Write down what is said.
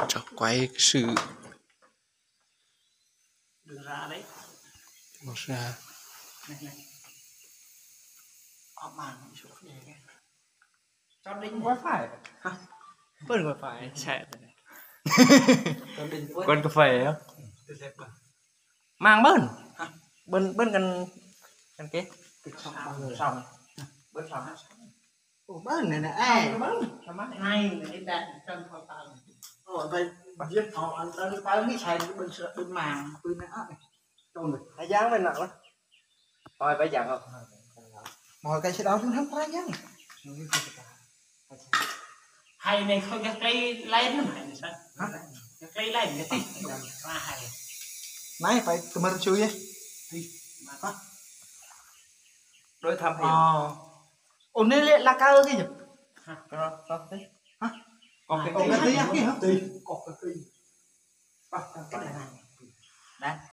cho quay cái sự Đường ra đấy. một ra Này. Ở màn chỗ này kìa. Cho đinh wifi hả? Bớt wifi chạy rồi này. Cho đinh Con cà phê á. mang bớn hả? Bớn gần kia. Xong. Bớn xong hết. Ủa bớn này nè ai Bớn. Sao mắt này đi đặt trong phòng tàu. vậy giết họ anh ta mới xài bên màng bên này trôn rồi Ai dáng bên nào đó. Thôi phải dặn không? mọi cái sẽ đau chúng không phải nhá Hay này không cái cây lên nó hay sao? Hả? Cái cây lên cái tí. Là hay. nãy phải tụi mình chui ấy Mà có. Đối thăm thì ổn nên là cao cái gì Hả? có thế. hả Có cái cái tí hả tí có cái tí Cái này này. Đấy.